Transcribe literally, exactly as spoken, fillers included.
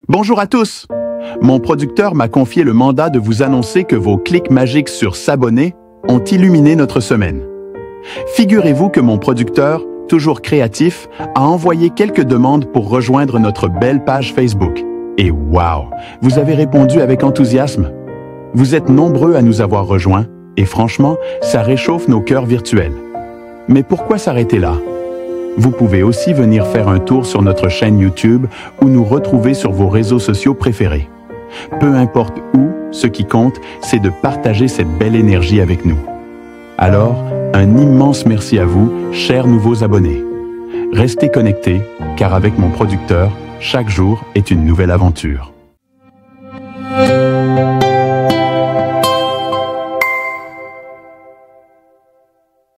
Bonjour à tous! Mon producteur m'a confié le mandat de vous annoncer que vos clics magiques sur s'abonner ont illuminé notre semaine. Figurez-vous que mon producteur, toujours créatif, a envoyé quelques demandes pour rejoindre notre belle page Facebook. Et waouh, vous avez répondu avec enthousiasme. Vous êtes nombreux à nous avoir rejoints et franchement, ça réchauffe nos cœurs virtuels. Mais pourquoi s'arrêter là? Vous pouvez aussi venir faire un tour sur notre chaîne YouTube ou nous retrouver sur vos réseaux sociaux préférés. Peu importe où, ce qui compte, c'est de partager cette belle énergie avec nous. Alors, un immense merci à vous, chers nouveaux abonnés. Restez connectés, car avec mon producteur, chaque jour est une nouvelle aventure.